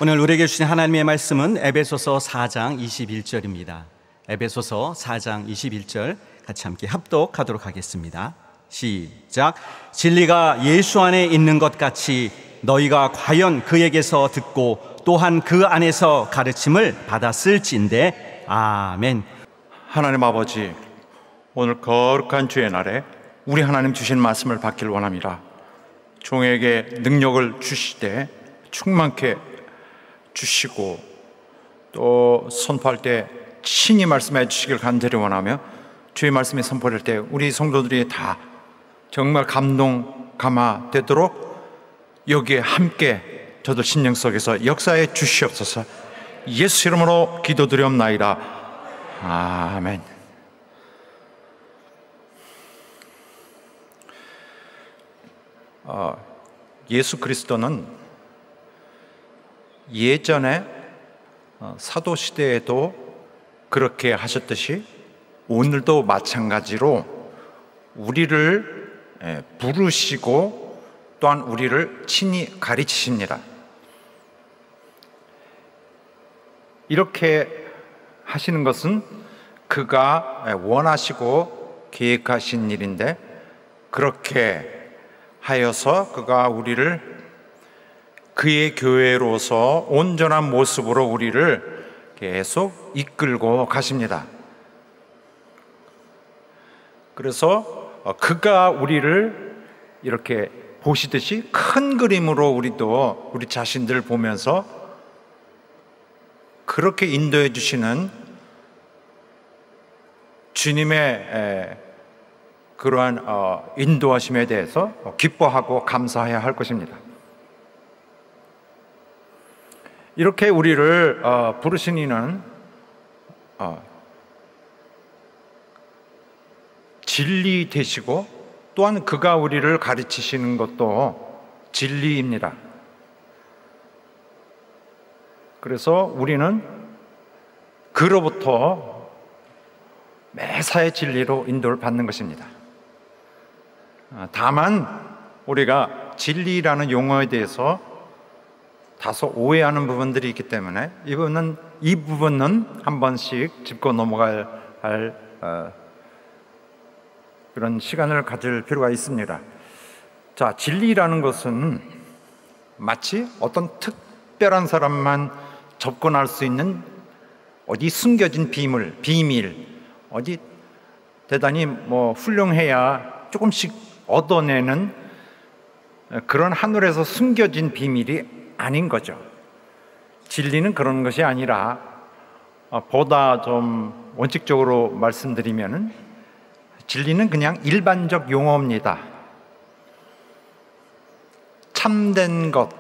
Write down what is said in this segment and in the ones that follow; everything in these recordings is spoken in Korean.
오늘 우리에게 주신 하나님의 말씀은 에베소서 4장 21절입니다. 에베소서 4장 21절 같이 함께 합독하도록 하겠습니다. 시작. 진리가 예수 안에 있는 것 같이 너희가 과연 그에게서 듣고 또한 그 안에서 가르침을 받았을진데. 아멘. 하나님 아버지, 오늘 거룩한 주의 날에 우리 하나님 주신 말씀을 받길 원합니다. 종에게 능력을 주시되 충만케 주시고 또 선포할 때 친히 말씀해 주시길 간절히 원하며 주의 말씀이 선포될 때 우리 성도들이 다 정말 감동감화되도록 여기에 함께 저들 심령 속에서 역사해 주시옵소서. 예수 이름으로 기도드리옵나이다. 아멘. 예수 그리스도는 예전에 사도시대에도 그렇게 하셨듯이 오늘도 마찬가지로 우리를 부르시고 또한 우리를 친히 가르치십니다. 이렇게 하시는 것은 그가 원하시고 계획하신 일인데, 그렇게 하여서 그가 우리를 그의 교회로서 온전한 모습으로 우리를 계속 이끌고 가십니다. 그래서 그가 우리를 이렇게 보시듯이 큰 그림으로 우리도 우리 자신들 보면서 그렇게 인도해 주시는 주님의 그러한 인도하심에 대해서 기뻐하고 감사해야 할 것입니다. 이렇게 우리를 부르신 이는 진리 되시고 또한 그가 우리를 가르치시는 것도 진리입니다. 그래서 우리는 그로부터 매사의 진리로 인도를 받는 것입니다. 다만 우리가 진리라는 용어에 대해서 다소 오해하는 부분들이 있기 때문에 이 부분은 한 번씩 짚고 넘어갈 그런 시간을 가질 필요가 있습니다. 자, 진리라는 것은 마치 어떤 특별한 사람만 접근할 수 있는 어디 숨겨진 비밀, 어디 대단히 훌륭해야 조금씩 얻어내는 그런 하늘에서 숨겨진 비밀이 아닌 거죠. 진리는 그런 것이 아니라 보다 좀 원칙적으로 말씀드리면은 진리는 그냥 일반적 용어입니다. 참된 것,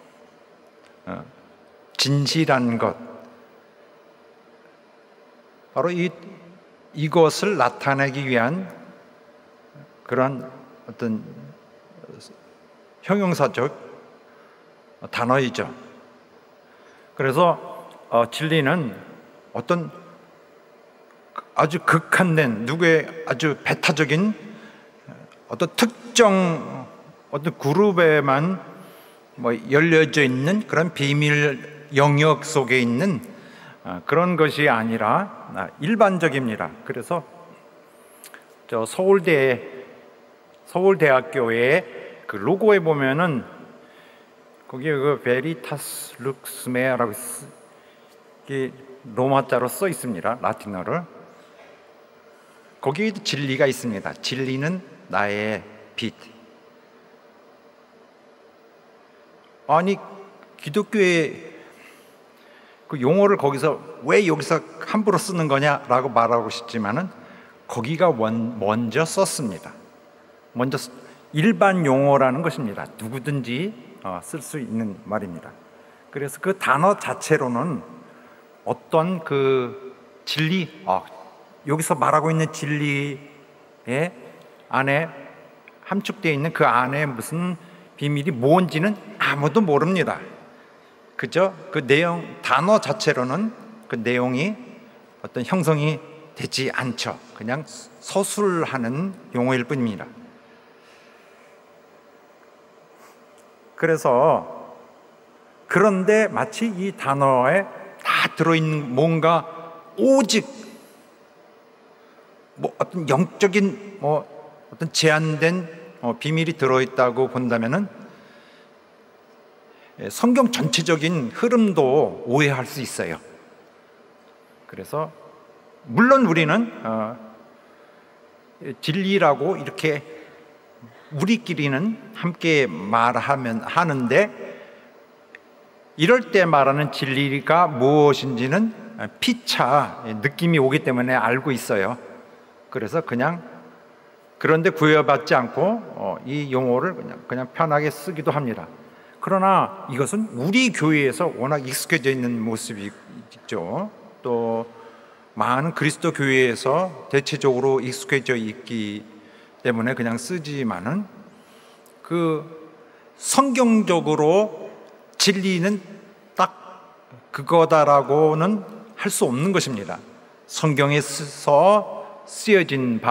진실한 것, 바로 이것을 나타내기 위한 그런 어떤 형용사적 단어이죠. 그래서 진리는 어떤 아주 극한된 누구의 아주 배타적인 어떤 특정 어떤 그룹에만 열려져 있는 그런 비밀 영역 속에 있는 그런 것이 아니라 일반적입니다. 그래서 저 서울대학교의 그 로고에 보면은 거기에 그 베리타스 룩스 메아라고 로마자로 써 있습니다. 라틴어를. 거기에도 진리가 있습니다. 진리는 나의 빛. 아니, 기독교의 그 용어를 왜 여기서 함부로 쓰는 거냐라고 말하고 싶지만은 거기가 먼저 썼습니다. 먼저 일반 용어라는 것입니다. 누구든지 쓸 수 있는 말입니다. 그래서 그 단어 자체로는 어떤 그 진리, 여기서 말하고 있는 진리의 안에 함축되어 있는 그 안에 무슨 비밀이 뭔지는 아무도 모릅니다. 그죠? 그 내용, 단어 자체로는 그 내용이 어떤 형성이 되지 않죠. 그냥 서술하는 용어일 뿐입니다. 그래서 그런데 마치 이 단어에 다 들어있는 뭔가 오직 어떤 영적인 어떤 제한된 비밀이 들어있다고 본다면은 성경 전체적인 흐름도 오해할 수 있어요. 그래서 물론 우리는 진리라고 이렇게 우리끼리는 함께 말하면 하는데, 이럴 때 말하는 진리가 무엇인지는 피차 느낌이 오기 때문에 알고 있어요. 그래서 그런데 구애받지 않고 이 용어를 그냥 편하게 쓰기도 합니다. 그러나 이것은 우리 교회에서 워낙 익숙해져 있는 모습이 있죠. 또 많은 그리스도 교회에서 대체적으로 익숙해져 있기 때문에 그냥 쓰지만은, 그 성경적으로 진리는 딱 그거다라고는 할 수 없는 것입니다. 성경에서 쓰여진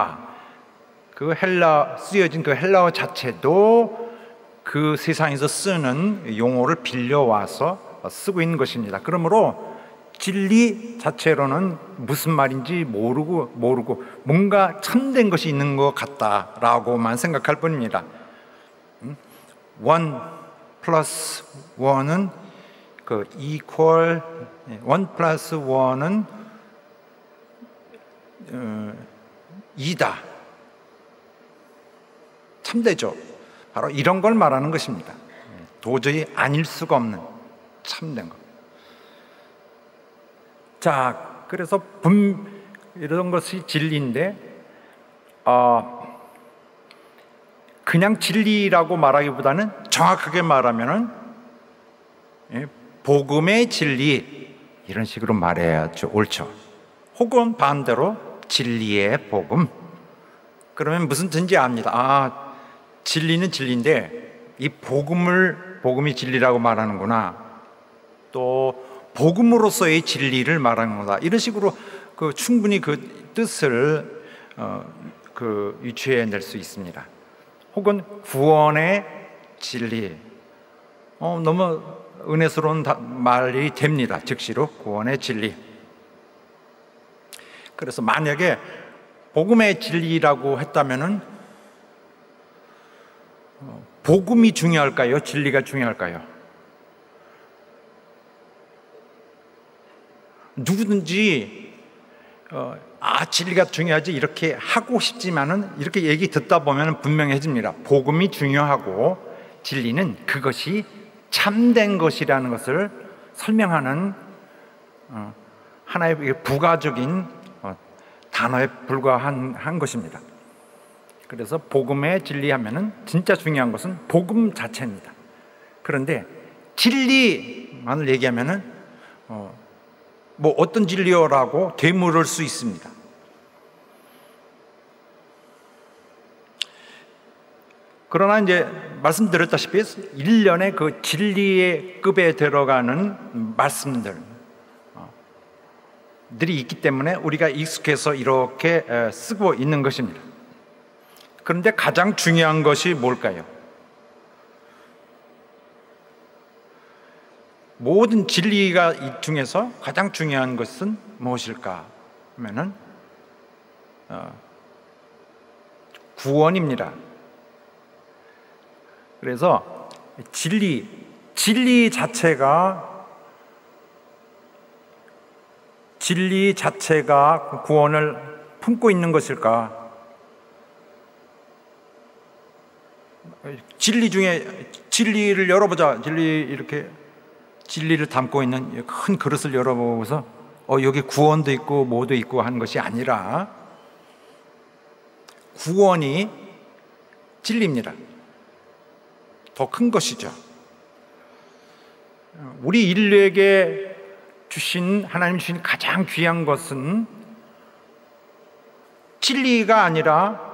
쓰여진 그 헬라어 자체도 그 세상에서 쓰는 용어를 빌려와서 쓰고 있는 것입니다. 그러므로 진리 자체로는 무슨 말인지 모르고 뭔가 참된 것이 있는 것 같다라고만 생각할 뿐입니다. 1 플러스 1은 그 equal, 1 플러스 1은 2다. 참되죠. 바로 이런 걸 말하는 것입니다. 도저히 아닐 수가 없는 참된 것. 자, 그래서 이런 것이 진리인데, 그냥 진리라고 말하기보다는 정확하게 말하면은 복음의 진리, 이런 식으로 말해야죠. 옳죠. 혹은 반대로 진리의 복음. 그러면 무슨 뜻인지 압니다. 진리는 진리인데 이 복음이 진리라고 말하는구나. 또 복음으로서의 진리를 말하는구나. 이런 식으로 충분히 그 뜻을 유추해낼 수 있습니다. 혹은 구원의 진리. 너무 은혜스러운 말이 됩니다. 즉시로 구원의 진리. 그래서 만약에 복음의 진리라고 했다면은 복음이 중요할까요? 진리가 중요할까요? 누구든지 진리가 중요하지 이렇게 하고 싶지만은, 이렇게 얘기 듣다 보면 분명해집니다. 복음이 중요하고 진리는 그것이 참된 것이라는 것을 설명하는 하나의 부가적인 단어에 불과한 것입니다. 그래서 복음의 진리하면은 진짜 중요한 것은 복음 자체입니다. 그런데 진리만을 얘기하면은 어떤 진리요라고 되물을 수 있습니다. 그러나 이제 말씀드렸다시피 일련의 그 진리의 급에 들어가는 말씀들이 있기 때문에 우리가 익숙해서 이렇게 쓰고 있는 것입니다. 그런데 가장 중요한 것이 뭘까요? 모든 진리가 이 중에서 가장 중요한 것은 무엇일까 하면은 구원입니다. 그래서 진리 자체가 구원을 품고 있는 것일까? 진리 중에 진리를 열어보자. 진리를 담고 있는 큰 그릇을 열어보고서 여기 구원도 있고 뭐도 있고 하는 것이 아니라, 구원이 진리입니다. 더 큰 것이죠. 우리 인류에게 하나님 주신 가장 귀한 것은 진리가 아니라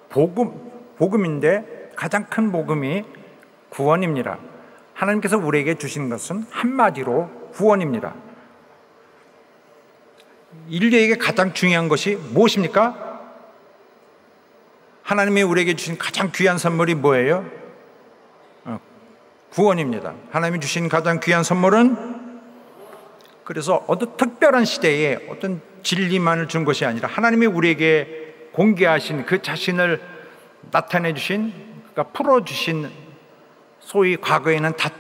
복음인데, 가장 큰 복음이 구원입니다. 하나님께서 우리에게 주신 것은 한마디로 구원입니다. 인류에게 가장 중요한 것이 무엇입니까? 하나님이 우리에게 주신 가장 귀한 선물이 뭐예요? 구원입니다. 하나님이 주신 가장 귀한 선물은, 그래서 어떤 특별한 시대에 어떤 진리만을 준 것이 아니라 하나님이 우리에게 공개하신 그 자신을 나타내 주신, 그러니까 풀어주신, 소위 과거에는 다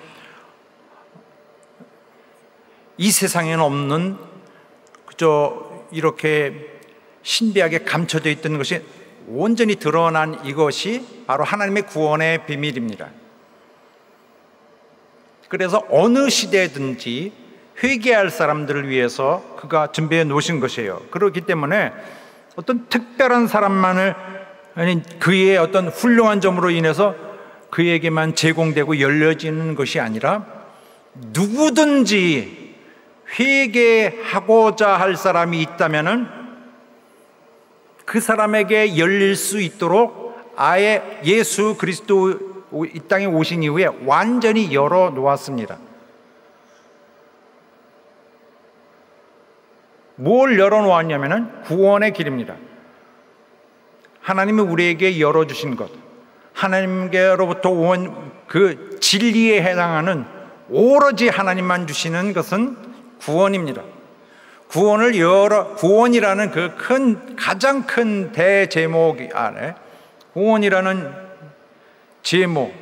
이 세상에는 없는 그저 이렇게 신비하게 감춰져 있던 것이 온전히 드러난 이것이 바로 하나님의 구원의 비밀입니다. 그래서 어느 시대든지 회개할 사람들을 위해서 그가 준비해 놓으신 것이에요. 그렇기 때문에 어떤 특별한 사람만을, 아니 그의 어떤 훌륭한 점으로 인해서 그에게만 제공되고 열려지는 것이 아니라 누구든지 회개하고자 할 사람이 있다면은 그 사람에게 열릴 수 있도록 아예 예수 그리스도 이 땅에 오신 이후에 완전히 열어 놓았습니다. 뭘 열어 놓았냐면은 구원의 길입니다. 하나님이 우리에게 열어주신 것, 하나님께로부터 온 그 진리에 해당하는 오로지 하나님만 주시는 것은 구원입니다. 구원이라는 그 가장 큰 대제목 안에 구원이라는 제목,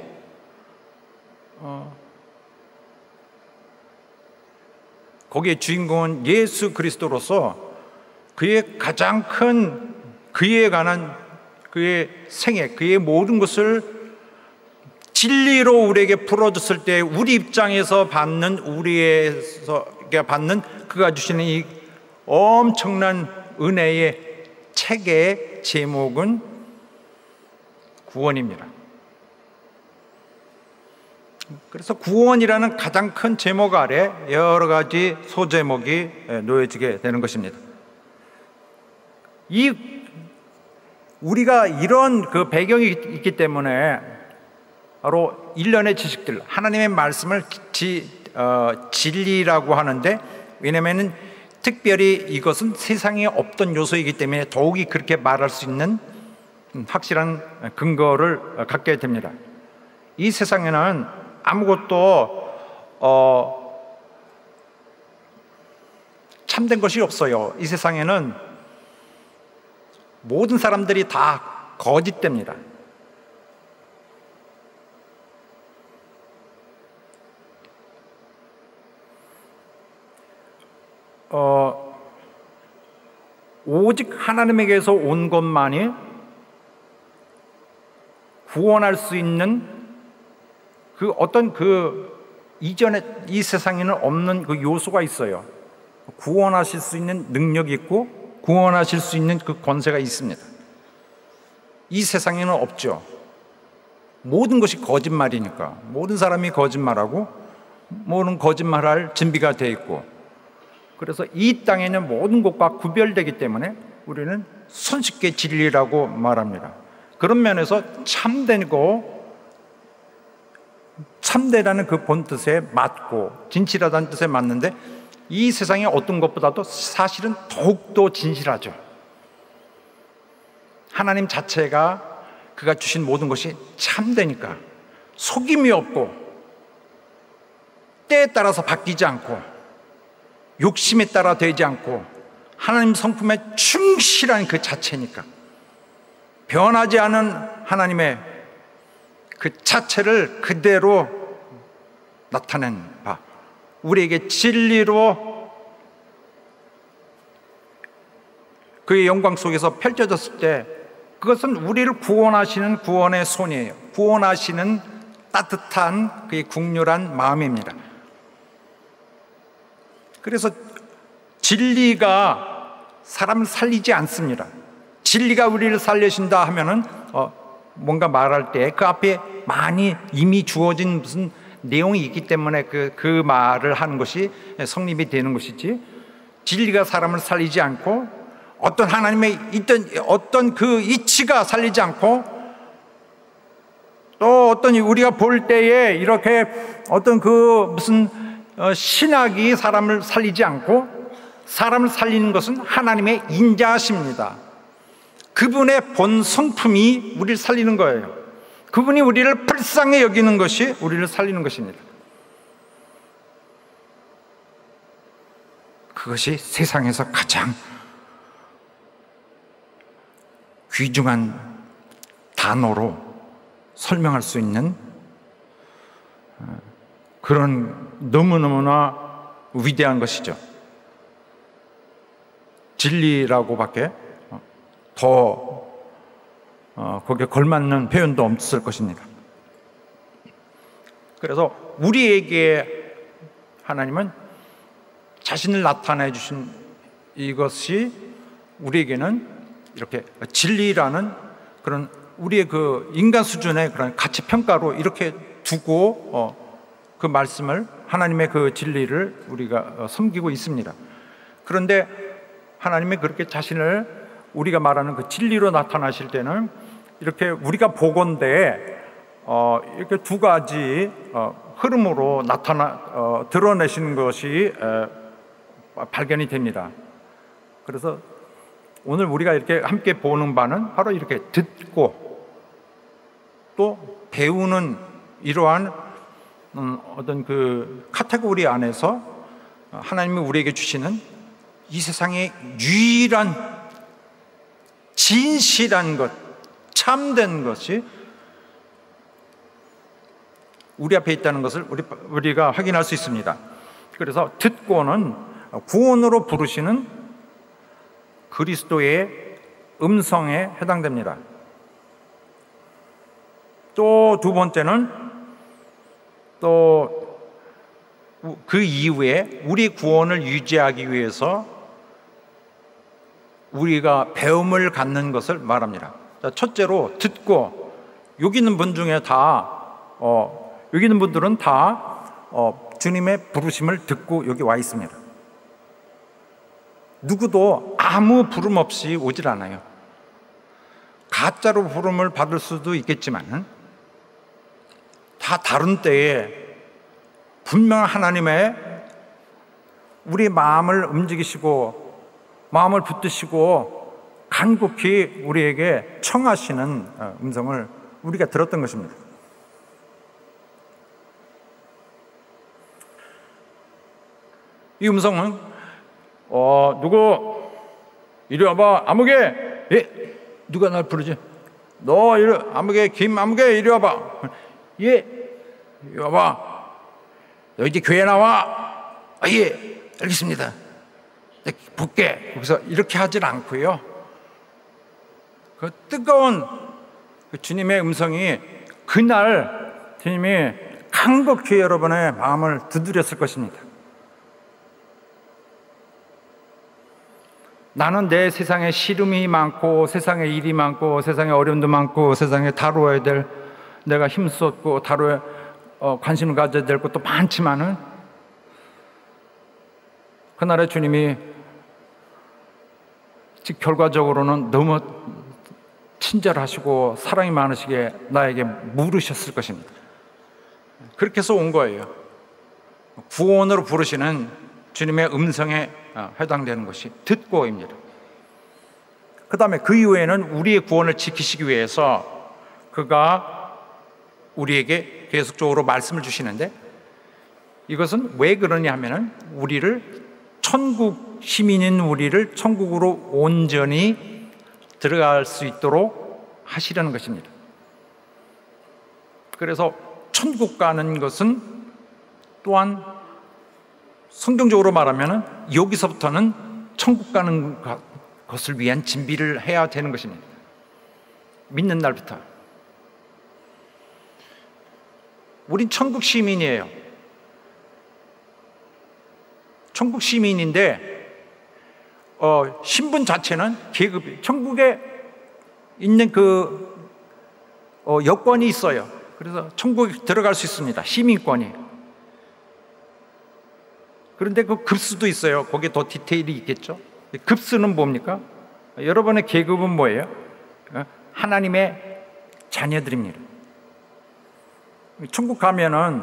거기에 주인공은 예수 그리스도로서 그의 가장 큰, 그에 관한 그의 생애, 그의 모든 것을 진리로 우리에게 풀어줬을 때 우리 입장에서 받는, 우리에게 받는 그가 주시는 이 엄청난 은혜의 책의 제목은 구원입니다. 그래서 구원이라는 가장 큰 제목 아래 여러 가지 소제목이 놓여지게 되는 것입니다. 우리가 이런 그 배경이 있기 때문에 바로 일련의 지식들, 하나님의 말씀을 진리라고 하는데, 왜냐하면 특별히 이것은 세상에 없던 요소이기 때문에 더욱이 그렇게 말할 수 있는 확실한 근거를 갖게 됩니다. 이 세상에는 아무것도 참된 것이 없어요. 이 세상에는 모든 사람들이 다 거짓됩니다. 오직 하나님에게서 온 것만이 구원할 수 있는 그 어떤 그 이전에 이 세상에는 없는 그 요소가 있어요. 구원하실 수 있는 능력이 있고 구원하실 수 있는 그 권세가 있습니다. 이 세상에는 없죠. 모든 것이 거짓말이니까. 모든 사람이 거짓말하고 모든 거짓말할 준비가 되어 있고, 그래서 이 땅에는 모든 것과 구별되기 때문에 우리는 손쉽게 진리라고 말합니다. 그런 면에서 참되라는 그 본뜻에 맞고 진실하다는 뜻에 맞는데, 이 세상의 어떤 것보다도 사실은 더욱더 진실하죠. 하나님 자체가 그가 주신 모든 것이 참되니까 속임이 없고 때에 따라서 바뀌지 않고 욕심에 따라 되지 않고 하나님 성품에 충실한 그 자체니까, 변하지 않은 하나님의 그 자체를 그대로 나타낸 바, 우리에게 진리로 그의 영광 속에서 펼쳐졌을 때 그것은 우리를 구원하시는 구원의 손이에요. 구원하시는 따뜻한 그의 국률한 마음입니다. 그래서 진리가 사람을 살리지 않습니다. 진리가 우리를 살리신다 하면은 뭔가 말할 때 그 앞에 많이 이미 주어진 무슨 내용이 있기 때문에 그 말을 하는 것이 성립이 되는 것이지, 진리가 사람을 살리지 않고 어떤 하나님의 있던 어떤 그 이치가 살리지 않고, 또 어떤 우리가 볼 때에 이렇게 어떤 그 무슨 신학이 사람을 살리지 않고, 사람을 살리는 것은 하나님의 인자하십니다. 그분의 본 성품이 우리를 살리는 거예요. 그분이 우리를 불쌍히 여기는 것이 우리를 살리는 것입니다. 그것이 세상에서 가장 귀중한 단어로 설명할 수 있는 그런 너무너무나 위대한 것이죠. 진리라고밖에 더 거기에 걸맞는 표현도 없을 것입니다. 그래서 우리에게 하나님은 자신을 나타내 주신 이것이 우리에게는 이렇게 진리라는 그런 우리의 그 인간 수준의 그런 가치 평가로 이렇게 두고 그 말씀을, 하나님의 그 진리를 우리가 섬기고 있습니다. 그런데 하나님이 그렇게 자신을 우리가 말하는 그 진리로 나타나실 때는 이렇게 우리가 보건대 이렇게 두 가지 흐름으로 드러내시는 것이 발견이 됩니다. 그래서 오늘 우리가 이렇게 함께 보는 바는 바로 이렇게 듣고 또 배우는 이러한 어떤 그 카테고리 안에서 하나님이 우리에게 주시는 이 세상의 유일한 진실한 것, 참된 것이 우리 앞에 있다는 것을 우리가 확인할 수 있습니다. 그래서 듣고는 구원으로 부르시는 그리스도의 음성에 해당됩니다. 또 두 번째는 또 그 이후에 우리 구원을 유지하기 위해서 우리가 배움을 갖는 것을 말합니다. 첫째로 듣고, 여기 있는 분 중에 여기 있는 분들은 다 주님의 부르심을 듣고 여기 와 있습니다. 누구도 아무 부름 없이 오질 않아요. 가짜로 부름을 받을 수도 있겠지만 다 다른 때에 분명 하나님의 우리 마음을 움직이시고 마음을 붙드시고 간곡히 우리에게 청하시는 음성을 우리가 들었던 것입니다. 이 음성은 누구 이리 와봐, 아무개. 예, 누가 날 부르지? 너 이리 아무개, 김아무개 이리 와봐. 예, 이리 와봐. 너 이제 교회 나와. 아, 예, 알겠습니다. 네, 볼게. 그래서 이렇게 하질 않고요. 그 뜨거운 그 주님의 음성이 그날 주님이 간곡히 여러분의 마음을 두드렸을 것입니다. 나는 내 세상에 시름이 많고 세상에 일이 많고 세상에 어려움도 많고 세상에 다루어야 될, 내가 힘썼고 다루어야 관심을 가져야 될 것도 많지만은 그날의 주님이 결과적으로는 너무 친절하시고 사랑이 많으시게 나에게 물으셨을 것입니다. 그렇게 해서 온 거예요. 구원으로 부르시는 주님의 음성에 해당되는 것이 듣고입니다. 그 다음에 그 이후에는 우리의 구원을 지키시기 위해서 그가 우리에게 계속적으로 말씀을 주시는데, 이것은 왜 그러냐 하면은 우리를, 천국 시민인 우리를 천국으로 온전히 들어갈 수 있도록 하시려는 것입니다. 그래서 천국 가는 것은 또한 성경적으로 말하면 여기서부터는 천국 가는 것을 위한 준비를 해야 되는 것입니다. 믿는 날부터. 우린 천국 시민이에요. 천국 시민인데 신분 자체는 계급이, 천국에 있는 그 여권이 있어요. 그래서 천국에 들어갈 수 있습니다. 시민권이. 그런데 그 급수도 있어요. 거기에 더 디테일이 있겠죠. 급수는 뭡니까? 여러분의 계급은 뭐예요? 하나님의 자녀들입니다. 천국 가면은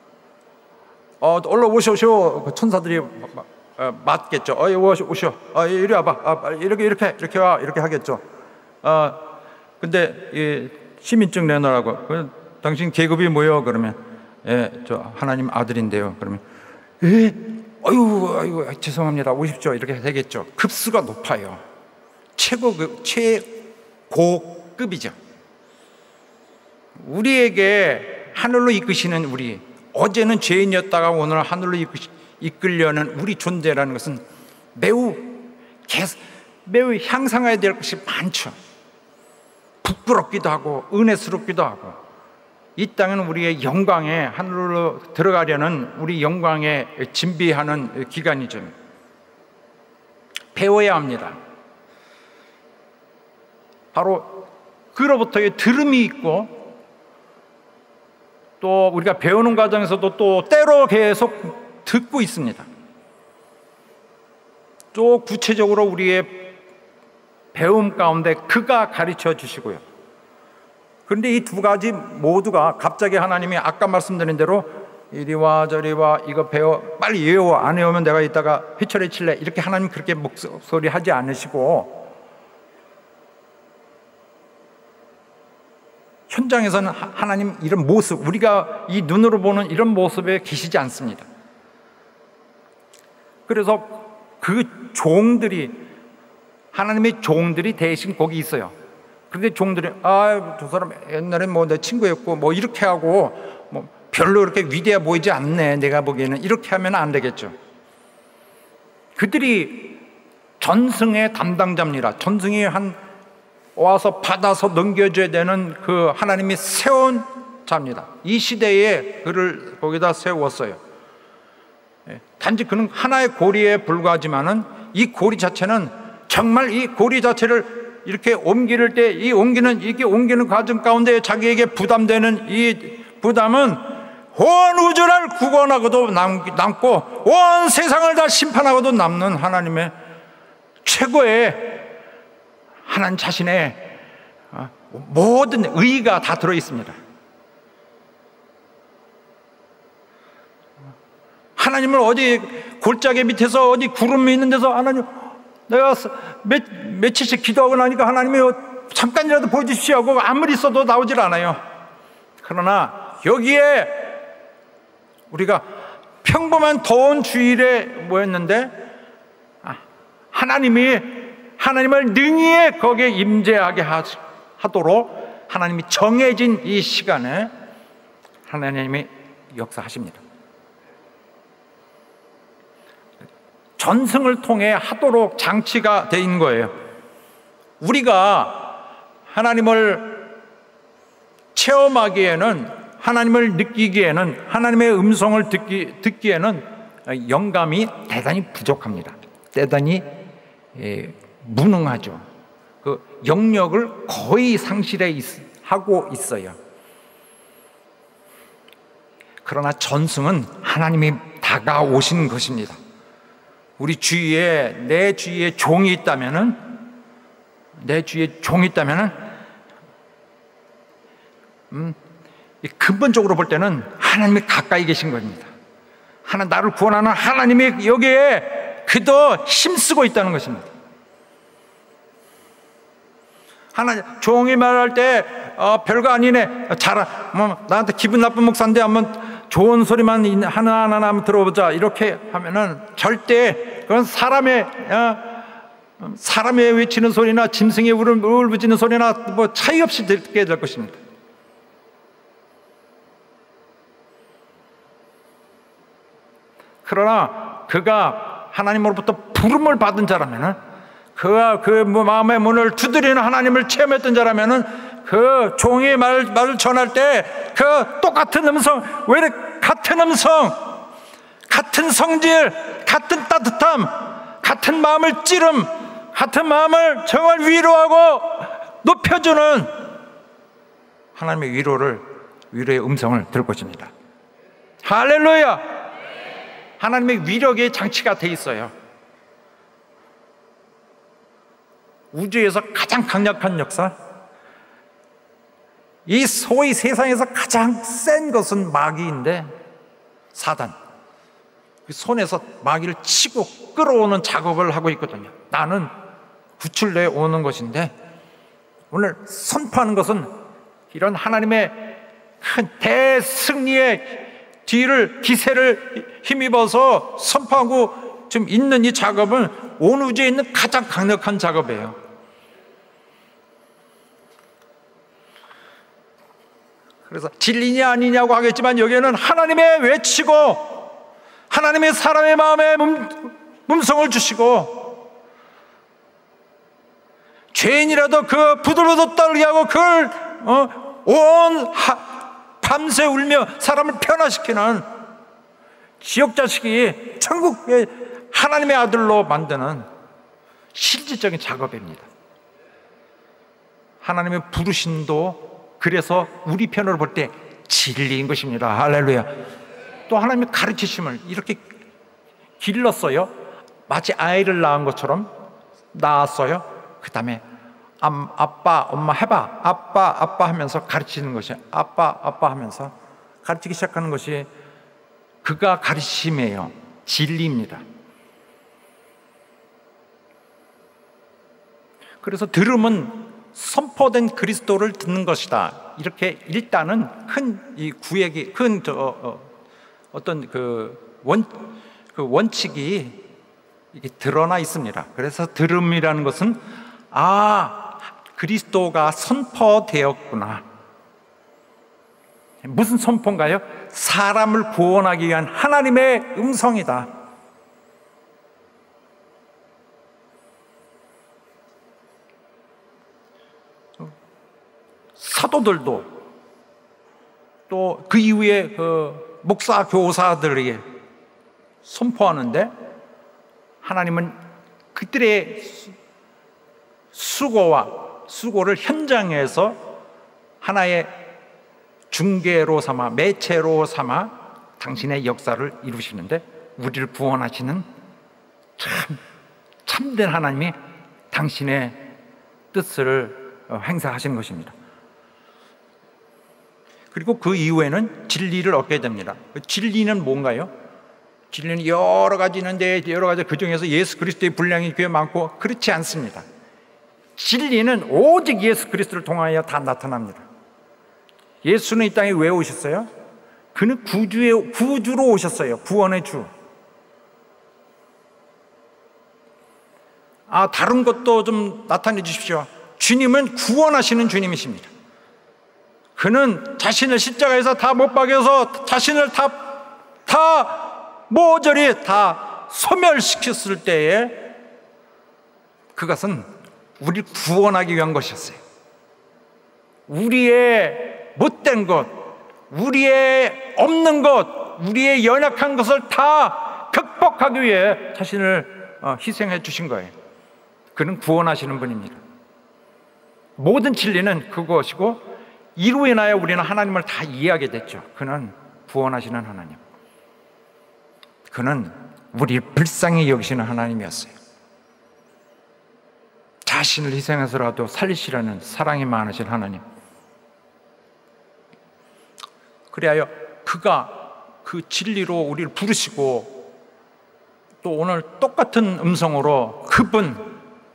얼른 오셔. 천사들이 맞겠죠. 오셔. 이리 와봐. 이렇게 와. 이렇게 하겠죠. 근데 시민증 내놓으라고. 당신 계급이 뭐요? 그러면 저 하나님 아들인데요. 그러면 아유 죄송합니다. 오십시오. 이렇게 되겠죠. 급수가 높아요. 최고급이죠. 우리에게 하늘로 이끄시는 우리, 어제는 죄인이었다가 오늘 하늘로 이끌려는 우리 존재라는 것은 매우 향상해야 될 것이 많죠. 부끄럽기도 하고 은혜스럽기도 하고, 이 땅은 우리의 영광에, 하늘로 들어가려는 우리 영광에 준비하는 기간이죠. 배워야 합니다. 바로 그로부터의 들음이 있고, 또 우리가 배우는 과정에서도 또 때로 계속 듣고 있습니다. 또 구체적으로 우리의 배움 가운데 그가 가르쳐 주시고요. 그런데 이 두 가지 모두가 갑자기 하나님이 아까 말씀드린 대로 이리 와 저리 와, 이거 배워, 빨리 외워, 안 외우면 내가 이따가 회초리 칠래, 이렇게 하나님 그렇게 목소리 하지 않으시고, 현장에서는 하나님 이런 모습, 우리가 이 눈으로 보는 이런 모습에 계시지 않습니다. 그래서 그 종들이, 하나님의 종들이 대신 거기 있어요. 그런데 종들이 저 사람 옛날에 뭐 내 친구였고 뭐 이렇게 하고 뭐 별로 그렇게 위대해 보이지 않네, 내가 보기에는, 이렇게 하면 안 되겠죠. 그들이 전승의 담당자입니다. 전승이 와서 받아서 넘겨줘야 되는 그 하나님이 세운 자입니다. 이 시대에 그를 거기다 세웠어요. 단지 그는 하나의 고리에 불과하지만은 이 고리 자체는, 정말 이 고리 자체를 이렇게 옮길 때 이게 옮기는 과정 가운데 자기에게 부담되는 이 부담은 온 우주를 구원하고도 남고 온 세상을 다 심판하고도 남는 하나님의 최고의, 하나님 자신의 모든 의의가 다 들어있습니다. 하나님을 어디 골짜기 밑에서 어디 구름이 있는 데서 하나님, 내가 며칠씩 기도하고 나니까 하나님이 잠깐이라도 보여주십시오 하고 아무리 써도 나오질 않아요. 그러나 여기에 우리가 평범한 더운 주일에 모였는데 하나님을 능히 거기에 임재하게 하도록 하나님이 정해진 이 시간에 하나님이 역사하십니다. 전승을 통해 하도록 장치가 되어 있는 거예요. 우리가 하나님을 체험하기에는, 하나님을 느끼기에는, 하나님의 음성을 듣기에는 영감이 대단히 부족합니다. 대단히 무능하죠. 그 영역을 거의 상실하고 있어요. 그러나 전승은 하나님이 다가오신 것입니다. 우리 주위에, 내 주위에 종이 있다면은, 근본적으로 볼 때는 하나님이 가까이 계신 겁니다. 나를 구원하는 하나님이 여기에 그도 힘쓰고 있다는 것입니다. 종이 말할 때 별거 아니네, 나한테 기분 나쁜 목사인데 한번 좋은 소리만 하나하나 한번 들어보자, 이렇게 하면은 절대 그건 사람의 외치는 소리나 짐승의 울부짖는 소리나 뭐 차이 없이 듣게 될 것입니다. 그러나 그가 하나님으로부터 부름을 받은 자라면은, 그가 그 마음의 문을 두드리는 하나님을 체험했던 자라면은, 그 종의 말을 전할 때 그 똑같은 음성, 왜 이렇게 같은 음성, 같은 성질, 같은 따뜻함, 같은 마음을 찌름, 같은 마음을 정말 위로하고 높여주는 하나님의 위로의 음성을 들을 것입니다. 할렐루야! 하나님의 위력의 장치가 돼 있어요. 우주에서 가장 강력한 역사, 이 소위 세상에서 가장 센 것은 마귀인데, 사단, 그 손에서 마귀를 치고 끌어오는 작업을 하고 있거든요. 나는 구출되어 오는 것인데, 오늘 선포하는 것은 이런 하나님의 큰 대승리의 뒤를 기세를 힘입어서 선포하고 좀 있는 이 작업은 온 우주에 있는 가장 강력한 작업이에요. 그래서 진리냐 아니냐고 하겠지만 여기에는 하나님의 외치고 하나님의 사람의 마음에 음성을 주시고 죄인이라도 그 부들부들 떨게 하고 그걸 밤새 울며 사람을 변화시키는 지역자식이 천국의 하나님의 아들로 만드는 실질적인 작업입니다. 하나님의 부르심도 그래서 우리 편으로 볼 때 진리인 것입니다. 할렐루야. 또 하나님의 가르치심을 이렇게 길렀어요. 마치 아이를 낳은 것처럼 낳았어요. 그 다음에 아빠 엄마 해봐, 아빠 하면서 가르치는 것이, 아빠 하면서 가르치기 시작하는 것이 그가 가르치심이에요. 진리입니다. 그래서 들음은 선포된 그리스도를 듣는 것이다. 이렇게 일단은 큰 이 구획이 큰 어떤 원칙이 이게 드러나 있습니다. 그래서 들음이라는 것은 그리스도가 선포되었구나. 무슨 선포인가요? 사람을 구원하기 위한 하나님의 음성이다. 사도들도 또 그 이후에 목사 교사들에게 선포하는데 하나님은 그들의 수고를 현장에서 하나의 중개로 삼아, 매체로 삼아 당신의 역사를 이루시는데 우리를 구원하시는 참된 하나님이 당신의 뜻을 행사하시는 것입니다. 그리고 그 이후에는 진리를 얻게 됩니다. 진리는 뭔가요? 진리는 여러 가지 있는데 여러 가지 그 중에서 예수 그리스도의 분량이 꽤 많고 그렇지 않습니다. 진리는 오직 예수 그리스도를 통하여 다 나타납니다. 예수는 이 땅에 왜 오셨어요? 그는 구주로 오셨어요. 구원의 주. 다른 것도 좀 나타내 주십시오. 주님은 구원하시는 주님이십니다. 그는 자신을 십자가에서 다 못 박여서 자신을 모조리 다 소멸시켰을 때에 그것은 우리를 구원하기 위한 것이었어요. 우리의 못된 것, 우리의 없는 것, 우리의 연약한 것을 다 극복하기 위해 자신을 희생해 주신 거예요. 그는 구원하시는 분입니다. 모든 진리는 그것이고 이로 인하여 우리는 하나님을 다 이해하게 됐죠. 그는 구원하시는 하나님, 그는 우리를 불쌍히 여기시는 하나님이었어요. 자신을 희생해서라도 살리시려는 사랑이 많으신 하나님. 그리하여 그가 그 진리로 우리를 부르시고 또 오늘 똑같은 음성으로 그분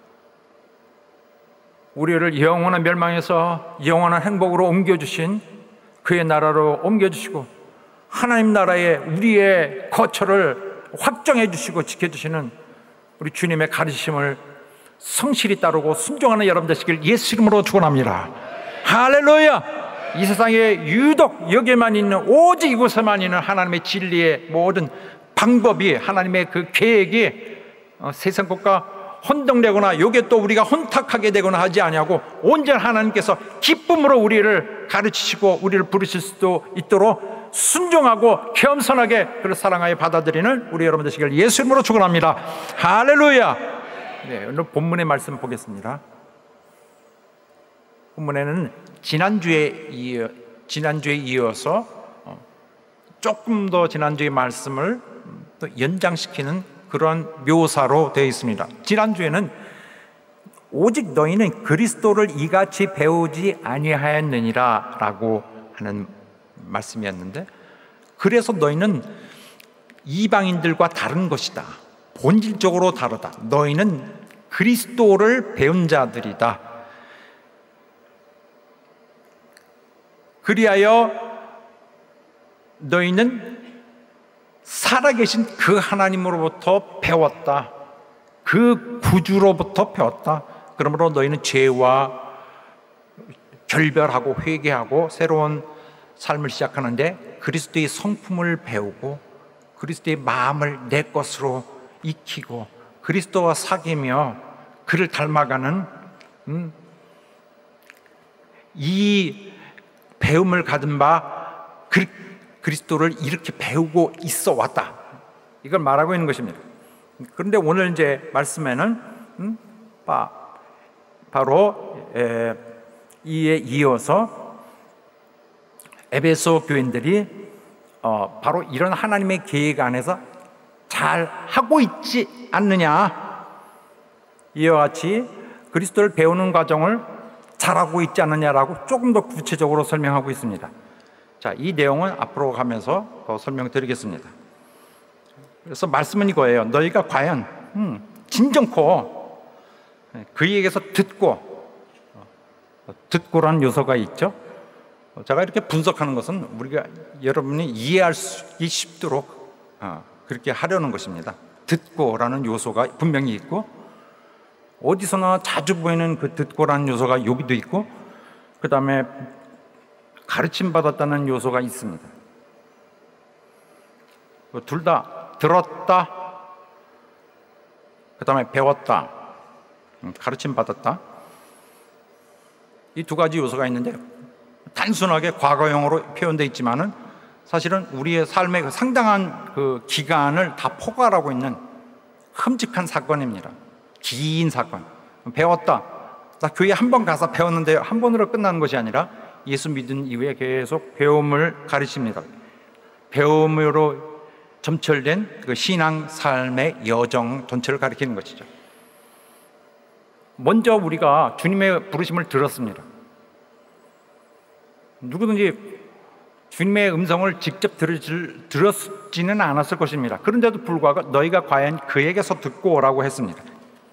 우리를 영원한 멸망에서 영원한 행복으로 옮겨주신 그의 나라로 옮겨주시고 하나님 나라에 우리의 거처를 확정해 주시고 지켜주시는 우리 주님의 가르치심을 성실히 따르고 순종하는 여러분 되시길 예수 이름으로 축원합니다. 할렐루야. 이 세상에 유독 여기에만 있는 오직 이곳에만 있는 하나님의 진리의 모든 방법이 하나님의 그 계획이 세상 것과 혼동되거나 여기에 또 우리가 혼탁하게 되거나 하지 아니하고 온전히 하나님께서 기쁨으로 우리를 가르치시고 우리를 부르실 수도 있도록 순종하고 겸손하게 그를 사랑하여 받아들이는 우리 여러분 되시길 예수 이름으로 축원합니다. 할렐루야. 네, 오늘 본문의 말씀 보겠습니다. 본문에는 지난주에 이어서 조금 더 지난주의 말씀을 또 연장시키는 그런 묘사로 되어 있습니다. 지난주에는 오직 너희는 그리스도를 이같이 배우지 아니하였느니라 라고 하는 말씀이었는데, 그래서 너희는 이방인들과 다른 것이다. 본질적으로 다르다. 너희는 그리스도를 배운 자들이다. 그리하여 너희는 살아계신 그 하나님으로부터 배웠다. 그 구주로부터 배웠다. 그러므로 너희는 죄와 결별하고 회개하고 새로운 삶을 시작하는데 그리스도의 성품을 배우고 그리스도의 마음을 내 것으로 익히고 그리스도와 사귀며 그를 닮아가는 이 배움을 가진 바 그리스도를 이렇게 배우고 있어 왔다. 이걸 말하고 있는 것입니다. 그런데 오늘 이제 말씀에는 바로 이에 이어서 에베소 교인들이 바로 이런 하나님의 계획 안에서 잘 하고 있지 않느냐, 이와 같이 그리스도를 배우는 과정을 잘하고 있지 않느냐라고 조금 더 구체적으로 설명하고 있습니다. 자, 이 내용은 앞으로 가면서 더 설명드리겠습니다. 그래서 말씀은 이거예요. 너희가 과연 진정코 그에게서 듣고라는 요소가 있죠. 제가 이렇게 분석하는 것은 우리가 여러분이 이해하기 쉽도록 그렇게 하려는 것입니다. 듣고라는 요소가 분명히 있고 어디서나 자주 보이는 그 듣고라는 요소가 여기도 있고 그 다음에 가르침 받았다는 요소가 있습니다. 둘 다 들었다, 그 다음에 배웠다, 가르침 받았다, 이 두 가지 요소가 있는데 단순하게 과거형으로 표현되어 있지만은 사실은 우리의 삶의 상당한 그 기간을 다 포괄하고 있는 흠직한 사건입니다. 긴 사건. 배웠다. 나 교회 한 번 가서 배웠는데 한 번으로 끝나는 것이 아니라 예수 믿은 이후에 계속 배움을 가르칩니다. 배움으로 점철된 그 신앙 삶의 여정 전체를 가리키는 것이죠. 먼저 우리가 주님의 부르심을 들었습니다. 누구든지 주님의 음성을 직접 들었지는 않았을 것입니다. 그런데도 불구하고 너희가 과연 그에게서 듣고 오라고 했습니다.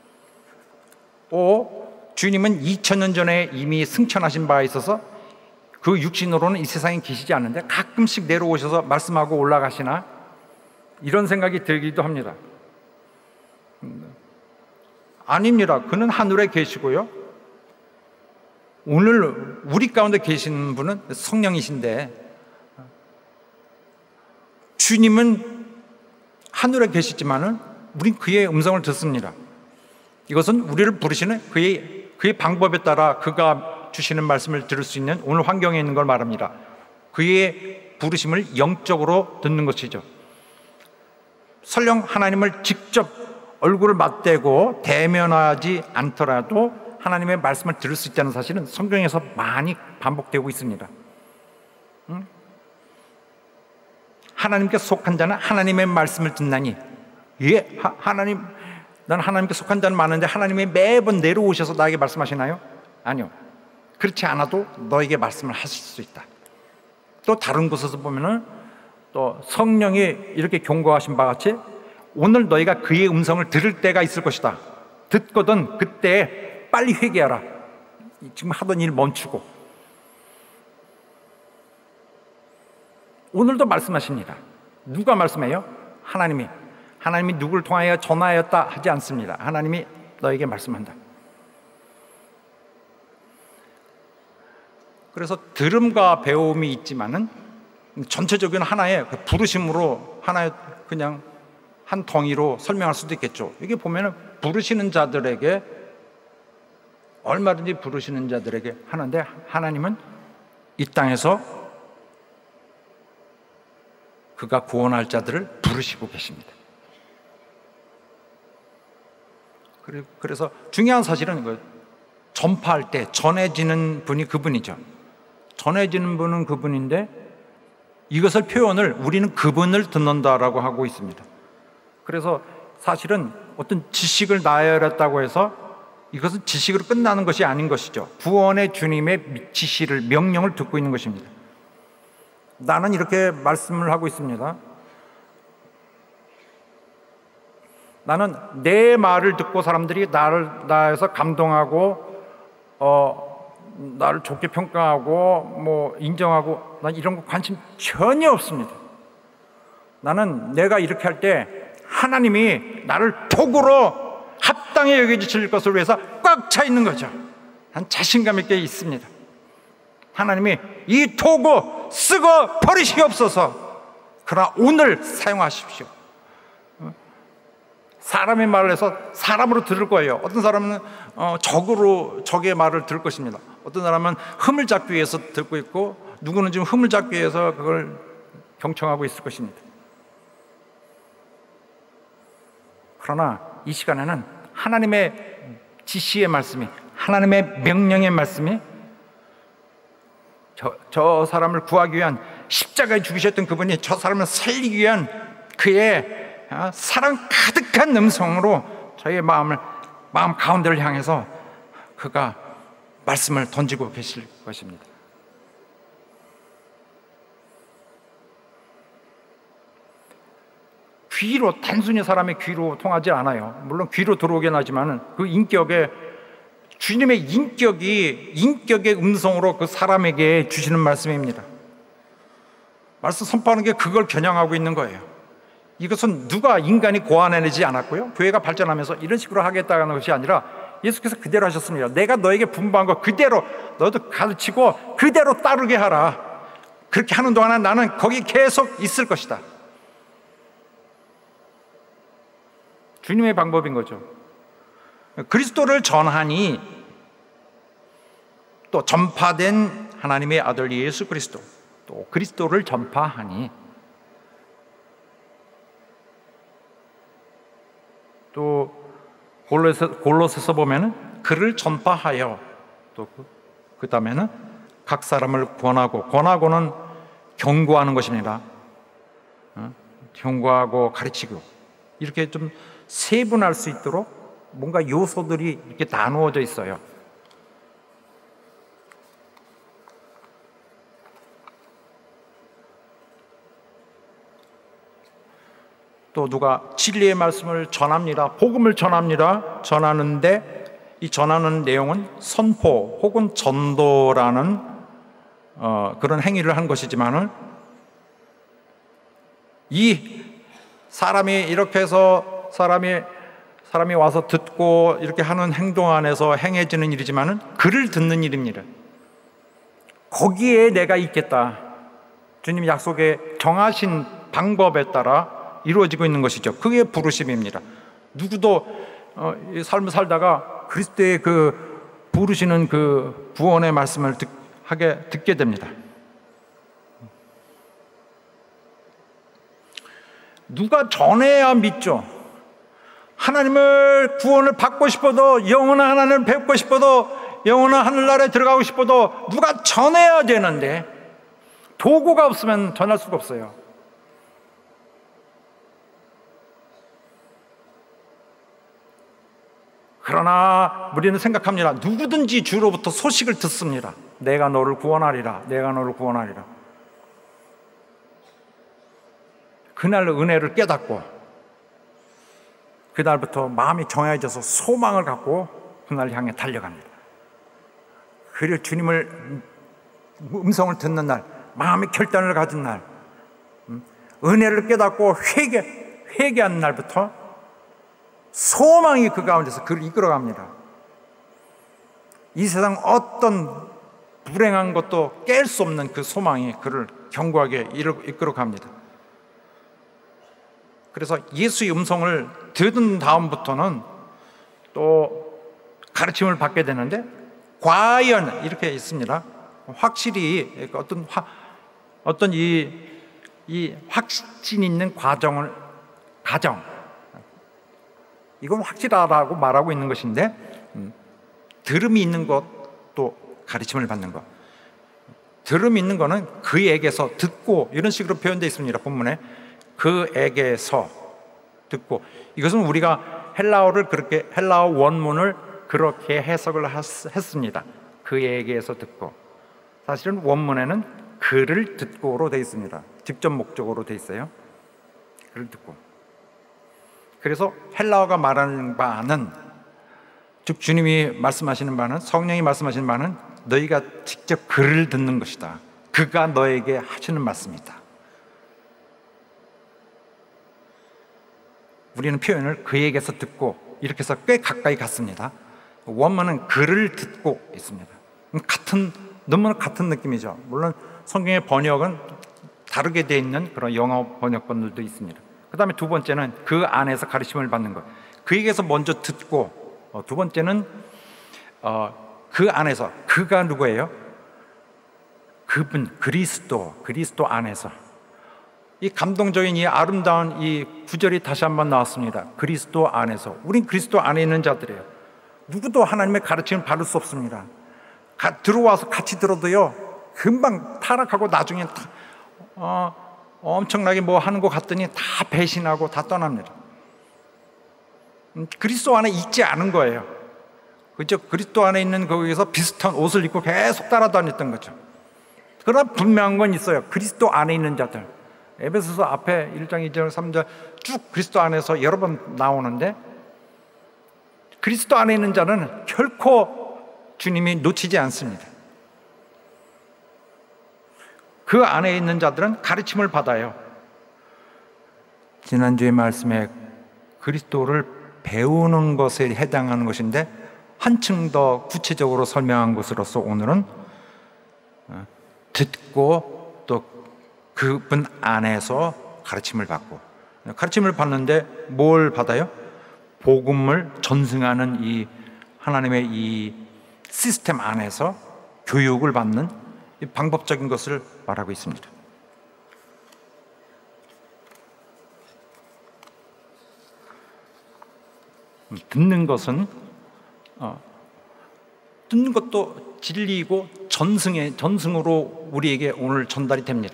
주님은 2000년 전에 이미 승천하신 바에 있어서 그 육신으로는 이 세상에 계시지 않는데 가끔씩 내려오셔서 말씀하고 올라가시나, 이런 생각이 들기도 합니다. 아닙니다. 그는 하늘에 계시고요, 오늘 우리 가운데 계시는 분은 성령이신데, 주님은 하늘에 계시지만은 우린 그의 음성을 듣습니다. 이것은 우리를 부르시는 그의 방법에 따라 그가 주시는 말씀을 들을 수 있는 오늘 환경에 있는 걸 말합니다. 그의 부르심을 영적으로 듣는 것이죠. 설령 하나님을 직접 얼굴을 맞대고 대면하지 않더라도 하나님의 말씀을 들을 수 있다는 사실은 성경에서 많이 반복되고 있습니다. 하나님께 속한 자는 하나님의 말씀을 듣나니, 하나님, 난 하나님께 속한 자는 많은데 하나님이 매번 내려오셔서 나에게 말씀하시나요? 아니요. 그렇지 않아도 너에게 말씀을 하실 수 있다. 또 다른 곳에서 보면은 또 성령이 이렇게 경고하신 바 같이 오늘 너희가 그의 음성을 들을 때가 있을 것이다. 듣거든 그때 빨리 회개하라. 지금 하던 일 멈추고. 오늘도 말씀하십니다. 누가 말씀해요? 하나님이 누구를 통하여 전하였다 하지 않습니다. 하나님이 너에게 말씀한다. 그래서 들음과 배움이 있지만은 전체적인 하나의 부르심으로, 하나의 그냥 한 덩이로 설명할 수도 있겠죠. 이게 보면은 부르시는 자들에게, 얼마든지 부르시는 자들에게 하는데, 하나님은 이 땅에서 그가 구원할 자들을 부르시고 계십니다. 그래서 중요한 사실은 전파할 때 전해지는 분이 그분이죠. 전해지는 분은 그분인데, 이것을 표현을 우리는 그분을 듣는다라고 하고 있습니다. 그래서 사실은 어떤 지식을 나열했다고 해서 이것은 지식으로 끝나는 것이 아닌 것이죠. 구원의 주님의 지시를, 명령을 듣고 있는 것입니다. 나는 이렇게 말씀을 하고 있습니다. 나는 내 말을 듣고 사람들이 나에서 감동하고 나를 좋게 평가하고 뭐 인정하고, 난 이런 거 관심 전혀 없습니다. 나는 내가 이렇게 할 때 하나님이 나를 도구로 합당히 여겨주실 것을 위해서 꽉 차 있는 거죠. 난 자신감 있게 있습니다. 하나님이 이 도구 쓰고 버리시옵소서. 그러나 오늘 사용하십시오. 사람의 말을 해서 사람으로 들을 거예요. 어떤 사람은 적의 말을 들을 것입니다. 어떤 사람은 흠을 잡기 위해서 듣고 있고, 누구는 지금 흠을 잡기 위해서 그걸 경청하고 있을 것입니다. 그러나 이 시간에는 하나님의 지시의 말씀이, 하나님의 명령의 말씀이 저 사람을 구하기 위한, 십자가에 죽으셨던 그분이 저 사람을 살리기 위한 그의 사랑 가득한 음성으로 저희의 마음 가운데를 향해서 그가 말씀을 던지고 계실 것입니다. 귀로, 단순히 사람의 귀로 통하지 않아요. 물론 귀로 들어오긴 하지만 그 인격에, 주님의 인격의 음성으로 그 사람에게 주시는 말씀입니다. 말씀 선포하는 게 그걸 겨냥하고 있는 거예요. 이것은 누가, 인간이 고안해내지 않았고요, 교회가 발전하면서 이런 식으로 하겠다는 것이 아니라 예수께서 그대로 하셨습니다. 내가 너에게 분부한 거 그대로 너도 가르치고 그대로 따르게 하라. 그렇게 하는 동안은 나는 거기 계속 있을 것이다. 주님의 방법인 거죠. 그리스도를 전하니, 또 전파된 하나님의 아들 예수 그리스도, 또 그리스도를 전파하니, 또 골로새서 보면은 그를 전파하여, 또 그 다음에는 각 사람을 권하고는 경고하는 것입니다. 경고하고 가르치고, 이렇게 좀 세분할 수 있도록 뭔가 요소들이 이렇게 나누어져 있어요. 또 누가 진리의 말씀을 전합니다, 복음을 전합니다. 전하는데 이 전하는 내용은 선포 혹은 전도라는 그런 행위를 한 것이지만은, 이 사람이 이렇게 해서 사람이 와서 듣고 이렇게 하는 행동 안에서 행해지는 일이지만은 그를 듣는 일입니다. 거기에 내가 있겠다. 주님 약속에 정하신 방법에 따라 이루어지고 있는 것이죠. 그게 부르심입니다. 누구도 이 삶을 살다가 그리스도의 그 부르시는 그 구원의 말씀을 듣게 됩니다. 누가 전해야 믿죠. 하나님을 구원을 받고 싶어도, 영원한 하나님을 뵙고 싶어도, 영원한 하늘나라에 들어가고 싶어도 누가 전해야 되는데, 도구가 없으면 전할 수가 없어요. 그러나 우리는 생각합니다. 누구든지 주로부터 소식을 듣습니다. 내가 너를 구원하리라, 내가 너를 구원하리라. 그날 은혜를 깨닫고 그날부터 마음이 정해져서 소망을 갖고 그날 향해 달려갑니다. 그리고 주님을 음성을 듣는 날, 마음의 결단을 가진 날, 은혜를 깨닫고 회개하는 날부터 소망이 그 가운데서 그를 이끌어갑니다. 이 세상 어떤 불행한 것도 깰 수 없는 그 소망이 그를 견고하게 이끌어갑니다. 그래서 예수의 음성을 들은 다음부터는 또 가르침을 받게 되는데, 과연 이렇게 있습니다. 확실히 어떤 이 확신 있는 가정, 이건 확실하다고 말하고 있는 것인데, 들음이 있는 것도 가르침을 받는 것. 들음이 있는 것은 그에게서 듣고, 이런 식으로 표현되어 있습니다. 본문에 그에게서 듣고. 이것은 우리가 헬라어 원문을 그렇게 해석을 했습니다. 그에게서 듣고. 사실은 원문에는 그를 듣고로 되어 있습니다. 직접 목적어로 되어 있어요. 그를 듣고. 그래서 헬라어가 말하는 바는, 즉 주님이 말씀하시는 바는, 성령이 말씀하시는 바는 너희가 직접 그를 듣는 것이다. 그가 너에게 하시는 말씀이다. 우리는 표현을 그에게서 듣고 이렇게 해서 꽤 가까이 갔습니다. 원문은 그를 듣고 있습니다. 너무나 같은 느낌이죠. 물론 성경의 번역은 다르게 되어 있는 그런 영어 번역본들도 있습니다. 그 다음에 두 번째는 그 안에서 가르침을 받는 것. 그에게서 먼저 듣고, 두 번째는 그 안에서. 그가 누구예요? 그분, 그리스도 안에서. 이 감동적인 이 아름다운 이 구절이 다시 한번 나왔습니다. 그리스도 안에서. 우린 그리스도 안에 있는 자들이에요. 누구도 하나님의 가르침을 받을 수 없습니다. 들어와서 같이 들어도요, 금방 타락하고 나중에 엄청나게 뭐 하는 것 같더니 다 배신하고 다 떠납니다. 그리스도 안에 있지 않은 거예요. 그죠? 그리스도 안에 있는 거기에서 비슷한 옷을 입고 계속 따라다녔던 거죠. 그러나 분명한 건 있어요. 그리스도 안에 있는 자들. 에베소서 앞에 1장, 2절, 3절 쭉 그리스도 안에서 여러 번 나오는데, 그리스도 안에 있는 자는 결코 주님이 놓치지 않습니다. 그 안에 있는 자들은 가르침을 받아요. 지난주의 말씀에 그리스도를 배우는 것에 해당하는 것인데, 한층 더 구체적으로 설명한 것으로서 오늘은 듣고 또 그분 안에서 가르침을 받고, 가르침을 받는데 뭘 받아요? 복음을 전승하는 이 하나님의 이 시스템 안에서 교육을 받는 이 방법적인 것을 말하고 있습니다. 듣는 것은 듣는 것도 진리이고 전승으로 우리에게 오늘 전달이 됩니다.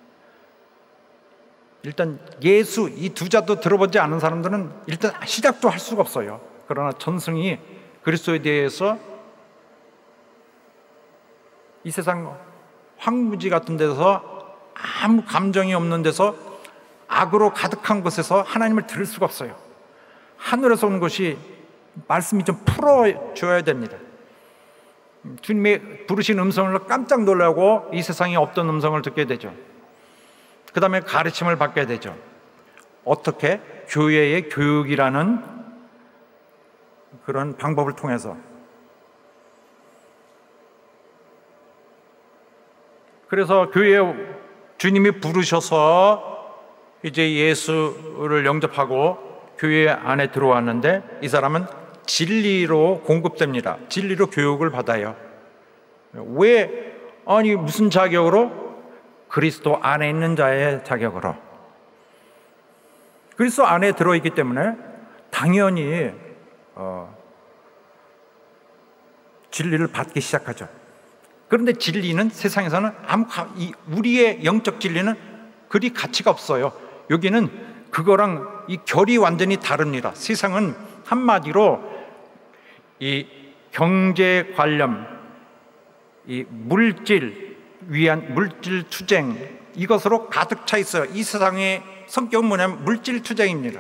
일단 예수 이 두 자도 들어보지 않은 사람들은 일단 시작도 할 수가 없어요. 그러나 전승이 그리스도에 대해서 이 세상 황무지 같은 데서 아무 감정이 없는 데서 악으로 가득한 곳에서 하나님을 들을 수가 없어요. 하늘에서 온 것이 말씀이 좀 풀어줘야 됩니다. 주님의 부르신 음성을 깜짝 놀라고 이 세상에 없던 음성을 듣게 되죠. 그 다음에 가르침을 받게 되죠. 어떻게? 교회의 교육이라는 그런 방법을 통해서. 그래서 교회에 주님이 부르셔서 이제 예수를 영접하고 교회 안에 들어왔는데, 이 사람은 진리로 공급됩니다. 진리로 교육을 받아요. 왜? 아니 무슨 자격으로? 그리스도 안에 있는 자의 자격으로. 그리스도 안에 들어있기 때문에 당연히 진리를 받기 시작하죠. 그런데 진리는 세상에서는 우리의 영적 진리는 그리 가치가 없어요. 여기는 그거랑 이 결이 완전히 다릅니다. 세상은 한마디로 이 경제 관련, 이 물질 위한 물질 투쟁, 이것으로 가득 차 있어요. 이 세상의 성격은 뭐냐면 물질 투쟁입니다.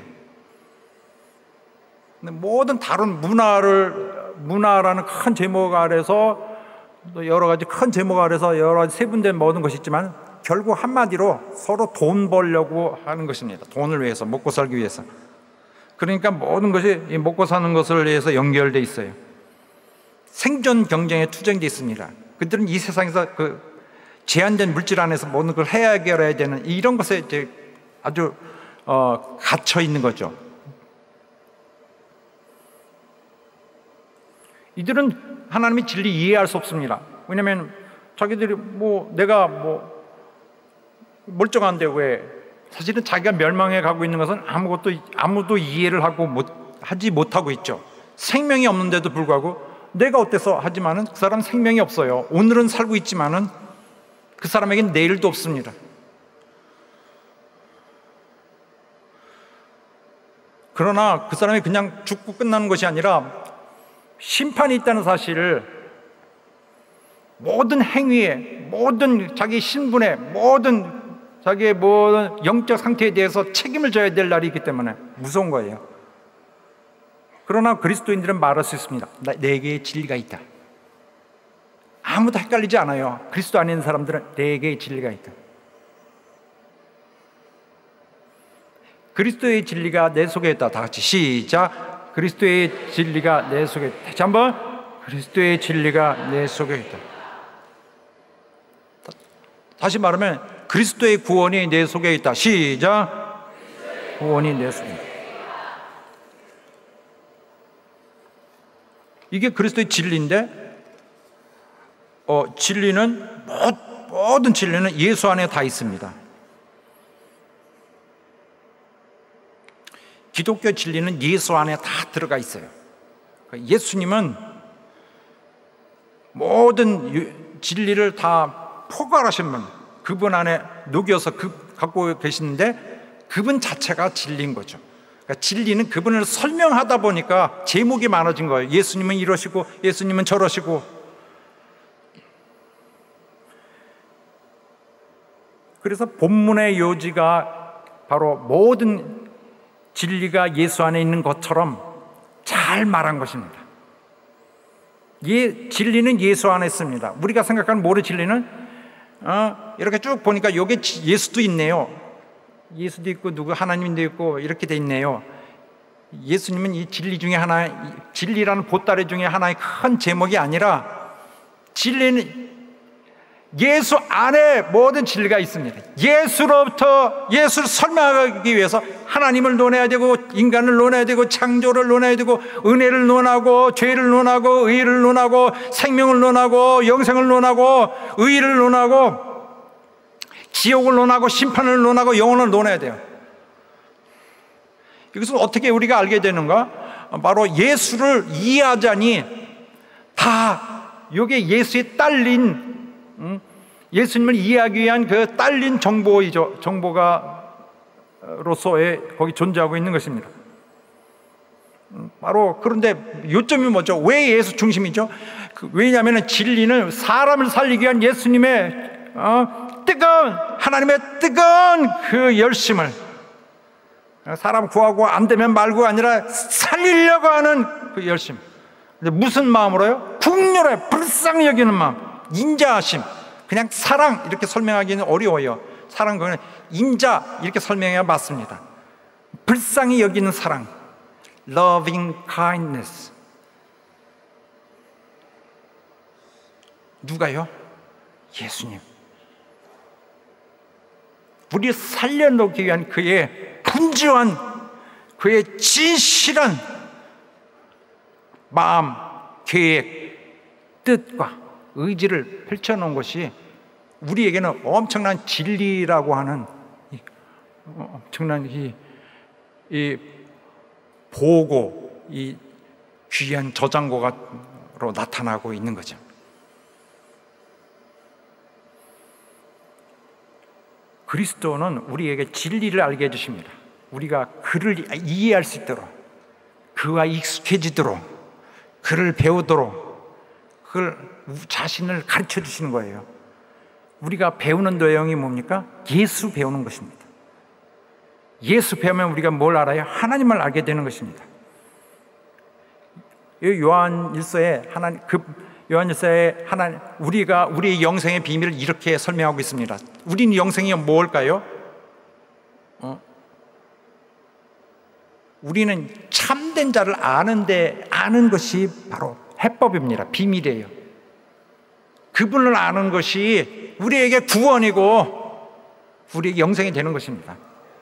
모든 다른 문화라는 큰 제목 아래서 여러 가지 큰 제목 아래서 여러 가지 세분된 모든 것이 있지만, 결국 한마디로 서로 돈 벌려고 하는 것입니다. 돈을 위해서, 먹고 살기 위해서. 그러니까 모든 것이 먹고 사는 것을 위해서 연결되어 있어요. 생존 경쟁에 투쟁되어 있습니다. 그들은 이 세상에서 그 제한된 물질 안에서 모든 걸 해결해야 되는 이런 것에 이제 아주 갇혀 있는 거죠. 이들은 하나님의 진리 이해할 수 없습니다. 왜냐하면 자기들이 내가 멀쩡한데 왜, 사실은 자기가 멸망해 가고 있는 것은 아무도 이해를 하지 못하고 있죠. 생명이 없는데도 불구하고 내가 어때서 하지만은 그 사람 생명이 없어요. 오늘은 살고 있지만은 그 사람에겐 내일도 없습니다. 그러나 그 사람이 그냥 죽고 끝나는 것이 아니라 심판이 있다는 사실을 모든 행위에, 모든 자기 신분에, 모든 자기의 모든 영적 상태에 대해서 책임을 져야 될 날이 있기 때문에 무서운 거예요. 그러나 그리스도인들은 말할 수 있습니다. 내게 진리가 있다. 아무도 헷갈리지 않아요. 그리스도 안에 있는 사람들은 네 개의 진리가 있다. 그리스도의 진리가 내 속에 있다. 다 같이 시작. 그리스도의 진리가 내 속에 있다. 다시 한번. 그리스도의 진리가 내 속에 있다. 다시 말하면 그리스도의 구원이 내 속에 있다. 시작. 구원이 내 속에 있다. 이게 그리스도의 진리인데, 진리는, 모든 진리는 예수 안에 다 있습니다. 기독교 진리는 예수 안에 다 들어가 있어요. 예수님은 모든 진리를 다 포괄하신 분, 그분 안에 녹여서 갖고 계시는데 그분 자체가 진리인 거죠. 그러니까 진리는 그분을 설명하다 보니까 제목이 많아진 거예요. 예수님은 이러시고 예수님은 저러시고. 그래서 본문의 요지가 바로 모든 진리가 예수 안에 있는 것처럼 잘 말한 것입니다. 진리는 예수 안에 있습니다. 우리가 생각하는 모래 진리는 이렇게 쭉 보니까 여기 예수도 있네요. 예수도 있고 누구 하나님도 있고 이렇게 돼 있네요. 예수님은 이 진리 중에 하나, 진리라는 보따리 중에 하나의 큰 제목이 아니라 진리는 예수 안에 모든 진리가 있습니다. 예수로부터, 예수를 설명하기 위해서 하나님을 논해야 되고 인간을 논해야 되고 창조를 논해야 되고 은혜를 논하고 죄를 논하고 의를 논하고 생명을 논하고 영생을 논하고 의를 논하고 지옥을 논하고 심판을 논하고 영혼을 논해야 돼요. 여기서 어떻게 우리가 알게 되는가? 바로 예수를 이해하자니 다 이게 예수에 딸린, 예수님을 이해하기 위한 그 딸린 정보이죠. 정보가로서의 거기 존재하고 있는 것입니다. 바로 그런데 요점이 뭐죠? 왜 예수 중심이죠? 왜냐하면 진리는 사람을 살리기 위한 예수님의 뜨거운, 하나님의 뜨거운 그 열심을, 사람 구하고 안 되면 말고가 아니라 살리려고 하는 그 열심. 무슨 마음으로요? 국률에 불쌍히 여기는 마음, 인자하심. 그냥 사랑 이렇게 설명하기는 어려워요. 사랑, 그거는 인자 이렇게 설명해야 맞습니다. 불쌍히 여기는 사랑, loving kindness. 누가요? 예수님. 우리 살려놓기 위한 그의 분주한, 그의 진실한 마음, 계획, 뜻과 의지를 펼쳐놓은 것이 우리에게는 엄청난 진리라고 하는 엄청난 이 보고, 이 귀한 저장고가로 나타나고 있는 거죠. 그리스도는 우리에게 진리를 알게 해주십니다. 우리가 그를 이해할 수 있도록, 그와 익숙해지도록, 그를 배우도록, 그걸 자신을 가르쳐 주시는 거예요. 우리가 배우는 내용이 뭡니까? 예수 배우는 것입니다. 예수 배우면 우리가 뭘 알아요? 하나님을 알게 되는 것입니다. 요한일서에 하나님, 우리가 우리의 영생의 비밀을 이렇게 설명하고 있습니다. 우리는 영생이 뭘까요? 우리는 참된 자를 아는 것이 바로 해법입니다. 비밀이에요. 그분을 아는 것이 우리에게 구원이고 우리에게 영생이 되는 것입니다.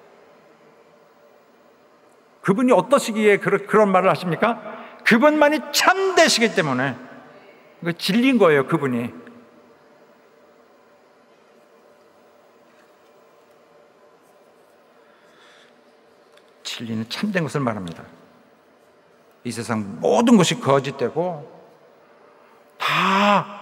그분이 어떠시기에 그런 말을 하십니까? 그분만이 참되시기 때문에 그 진리인 거예요. 그분이. 진리는 참된 것을 말합니다. 이 세상 모든 것이 거짓되고 다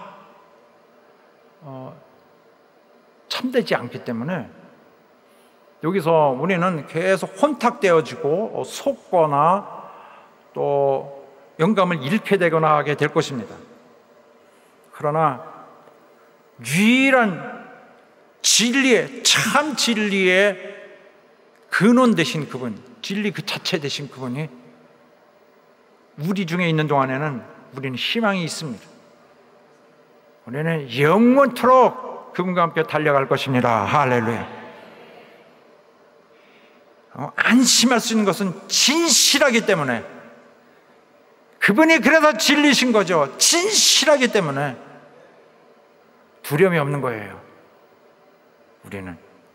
참되지 않기 때문에 여기서 우리는 계속 혼탁되어지고 속거나 또 영감을 잃게 되거나 하게 될 것입니다. 그러나 유일한 진리의, 참 진리의 근원 되신 그분, 진리 그 자체 되신 그분이 우리 중에 있는 동안에는 우리는 희망이 있습니다. 우리는 영원토록 그분과 함께 달려갈 것입니다. 할렐루야. 안심할 수 있는 것은 진실하기 때문에, 그분이 그래서 진리신 거죠. 진실하기 때문에 두려움이 없는 거예요. 우리는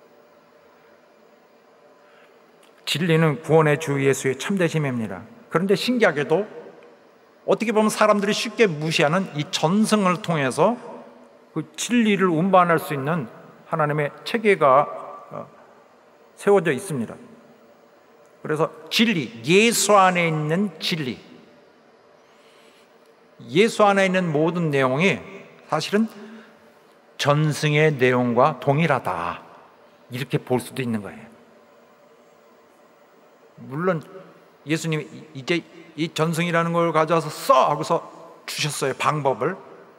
진리는 구원의 주 예수의 참되신 힘입니다. 그런데 신기하게도 어떻게 보면 사람들이 쉽게 무시하는 이 전승을 통해서 그 진리를 운반할 수 있는 하나님의 체계가 세워져 있습니다. 그래서 진리, 예수 안에 있는 진리, 예수 안에 있는 모든 내용이 사실은 전승의 내용과 동일하다, 이렇게 볼 수도 있는 거예요. 물론 예수님이 이제 이 전승이라는 걸 가져와서 써 하고서 주셨어요. 방법을,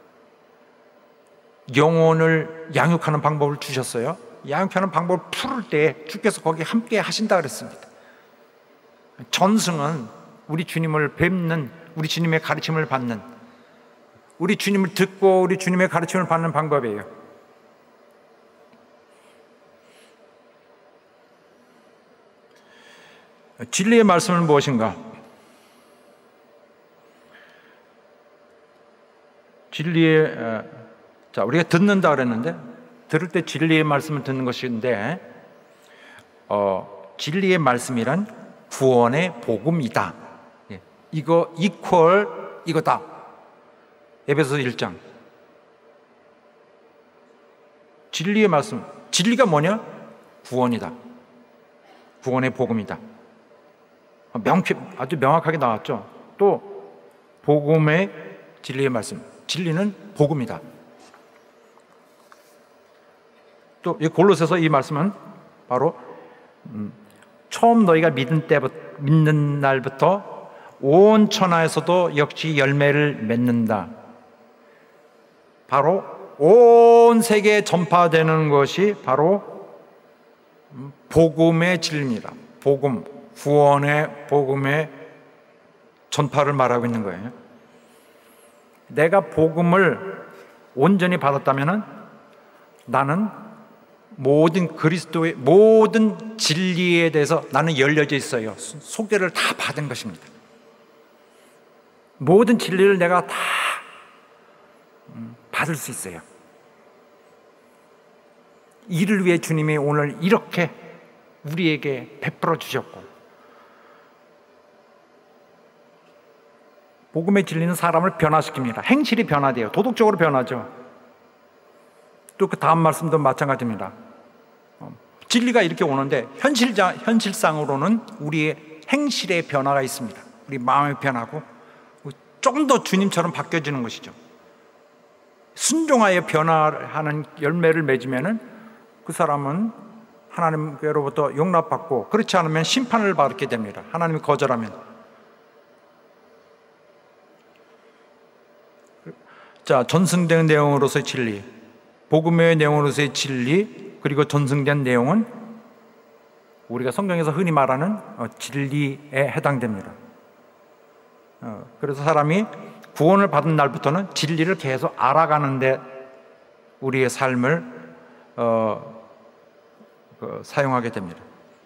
영혼을 양육하는 방법을 주셨어요. 양육하는 방법을 풀을 때 주께서 거기 함께 하신다 그랬습니다. 전승은 우리 주님을 뵙는, 우리 주님의 가르침을 받는, 우리 주님을 듣고 우리 주님의 가르침을 받는 방법이에요. 진리의 말씀은 무엇인가? 우리가 듣는다 그랬는데, 들을 때 진리의 말씀을 듣는 것인데, 진리의 말씀이란 구원의 복음이다. 이거 이퀄 이거다. 에베소서 1장. 진리의 말씀, 진리가 뭐냐? 구원이다. 구원의 복음이다. 아주 명확하게 나왔죠. 또 복음의 진리의 말씀, 진리는 복음이다. 또 이 골로새서 이 말씀은 바로 처음 너희가 믿는 날부터 온 천하에서도 역시 열매를 맺는다. 바로 온 세계에 전파되는 것이 바로 복음의 진리입니다. 복음, 구원의 복음의 전파를 말하고 있는 거예요. 내가 복음을 온전히 받았다면 나는 모든 그리스도의 모든 진리에 대해서 나는 열려져 있어요. 소개를 다 받은 것입니다. 모든 진리를 내가 다 받을 수 있어요. 이를 위해 주님이 오늘 이렇게 우리에게 베풀어 주셨고, 복음의 진리는 사람을 변화시킵니다. 행실이 변화돼요. 도덕적으로 변하죠. 또 그 다음 말씀도 마찬가지입니다. 진리가 이렇게 오는데 현실상으로는 우리의 행실의 변화가 있습니다. 우리 마음이 변하고 조금 더 주님처럼 바뀌어지는 것이죠. 순종하여 변화하는 열매를 맺으면 그 사람은 하나님께로부터 용납받고, 그렇지 않으면 심판을 받게 됩니다. 하나님이 거절하면. 자, 전승된 내용으로서의 진리, 복음의 내용으로서의 진리, 그리고 전승된 내용은 우리가 성경에서 흔히 말하는 진리에 해당됩니다. 그래서 사람이 구원을 받은 날부터는 진리를 계속 알아가는데 우리의 삶을 사용하게 됩니다.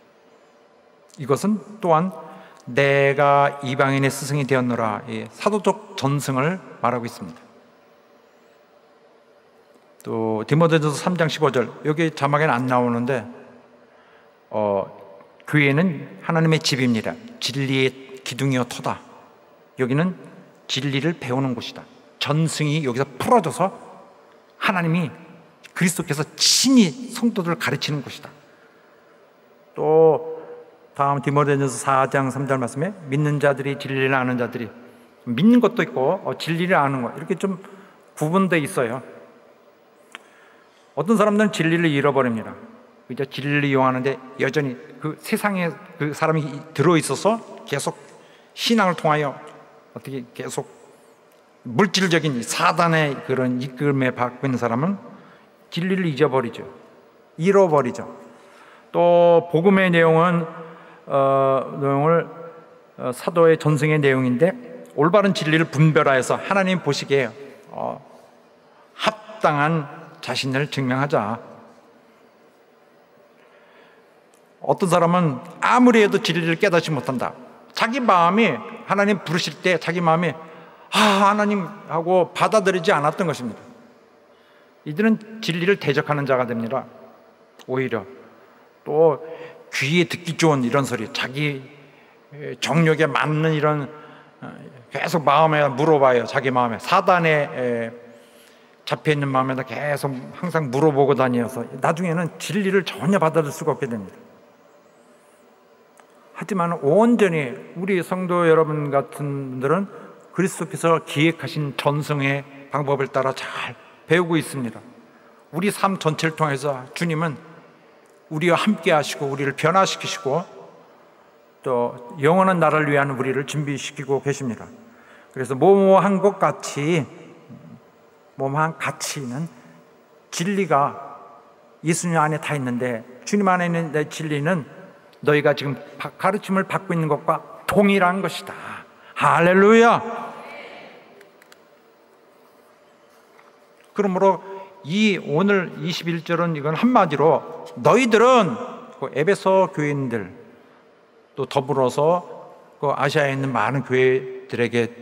이것은 또한 내가 이방인의 스승이 되었노라, 사도적 전승을 말하고 있습니다. 또 디모데전서 3장 15절, 여기 자막에는 안 나오는데 교회는 하나님의 집입니다. 진리의 기둥이요 터다. 여기는 진리를 배우는 곳이다. 전승이 여기서 풀어져서 하나님이 그리스도께서 친히 성도들을 가르치는 곳이다. 또 다음 디모데전서 4장 3절 말씀에 믿는 자들이 진리를 아는 자들이, 믿는 것도 있고 진리를 아는 것, 이렇게 좀 구분되어 있어요. 어떤 사람들은 진리를 잃어버립니다. 이제 진리를 이용하는데 여전히 그 세상에 그 사람이 들어있어서 계속 신앙을 통하여 어떻게 계속 물질적인 사단의 그런 이끌림에 받고 있는 사람은 진리를 잃어버리죠. 또 복음의 내용은 내용을 사도의 전승의 내용인데, 올바른 진리를 분별하여서 하나님 보시기에 합당한 자신을 증명하자. 어떤 사람은 아무리 해도 진리를 깨닫지 못한다. 자기 마음이 하나님 부르실 때 자기 마음이 하나님 하고 받아들이지 않았던 것입니다. 이들은 진리를 대적하는 자가 됩니다. 오히려 또 귀에 듣기 좋은 이런 소리, 자기 정욕에 맞는 이런 계속 마음에 물어봐요. 자기 마음에 사단에 잡혀있는 마음에다 계속 항상 물어보고 다니어서 나중에는 진리를 전혀 받아들일 수가 없게 됩니다. 하지만 온전히 우리 성도 여러분 같은 분들은 그리스도께서 기획하신 전성의 방법을 따라 잘 배우고 있습니다. 우리 삶 전체를 통해서 주님은 우리와 함께 하시고 우리를 변화시키시고 또 영원한 나라를 위한 우리를 준비시키고 계십니다. 그래서 모모한 것 같이, 모모한 가치는 진리가 예수님 안에 다 있는데, 주님 안에 있는 내 진리는 너희가 지금 가르침을 받고 있는 것과 동일한 것이다. 할렐루야. 그러므로 이 오늘 21절은 이건 한마디로 너희들은 그 에베소 교인들 또 더불어서 그 아시아에 있는 많은 교회들에게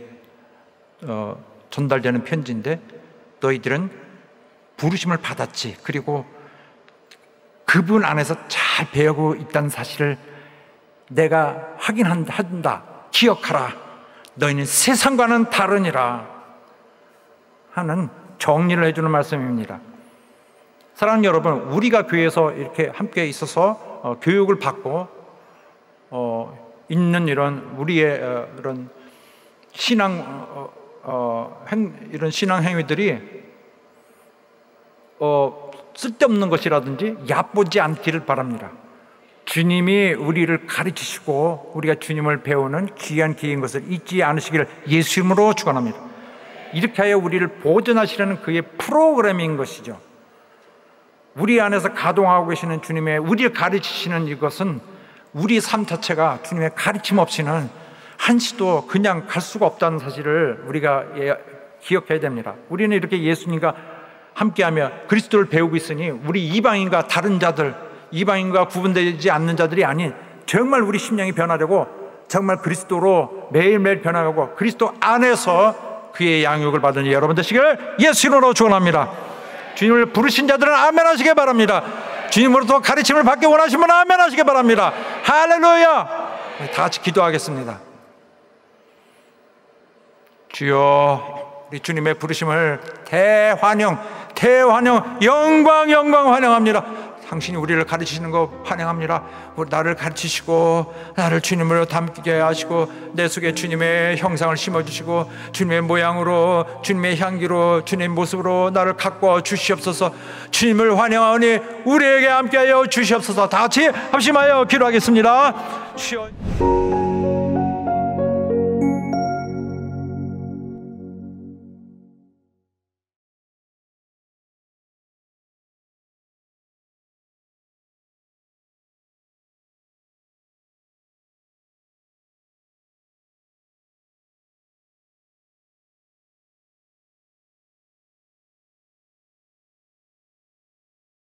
전달되는 편지인데, 너희들은 부르심을 받았지, 그리고 그분 안에서 잘 배우고 있다는 사실을 내가 확인한다, 기억하라. 너희는 세상과는 다르니라 하는 정리를 해주는 말씀입니다. 사랑하는 여러분, 우리가 교회에서 이렇게 함께 있어서 교육을 받고 있는 이런 우리의 이런 신앙 이런 신앙 행위들이 쓸데없는 것이라든지 얕보지 않기를 바랍니다. 주님이 우리를 가르치시고 우리가 주님을 배우는 귀한 기회인 것을 잊지 않으시기를 예수 이름으로 축원합니다. 이렇게 하여 우리를 보존하시려는 그의 프로그램인 것이죠. 우리 안에서 가동하고 계시는 주님의 우리를 가르치시는 이것은 우리 삶 자체가 주님의 가르침 없이는 한시도 그냥 갈 수가 없다는 사실을 우리가 기억해야 됩니다. 우리는 이렇게 예수님과 함께하며 그리스도를 배우고 있으니 우리 이방인과 다른 자들, 이방인과 구분되지 않는 자들이 아닌 정말 우리 심령이 변화되고 정말 그리스도로 매일매일 변화하고 그리스도 안에서 그의 양육을 받은 여러분 되시기를 예수 이름으로 축원합니다. 주님을 부르신 자들은 아멘 하시기 바랍니다. 주님으로부터 가르침을 받기 원하시면 아멘 하시기 바랍니다. 할렐루야. 우리 다 같이 기도하겠습니다. 주여, 우리 주님의 부르심을 대환영, 영광 환영합니다. 당신이 우리를 가르치시는 거 환영합니다. 나를 가르치시고 나를 주님으로 닮게 하시고 내 속에 주님의 형상을 심어주시고 주님의 모양으로, 주님의 향기로, 주님의 모습으로 나를 가꿔 주시옵소서. 주님을 환영하오니 우리에게 함께하여 주시옵소서. 다 같이 합심하여 기도하겠습니다. 주여.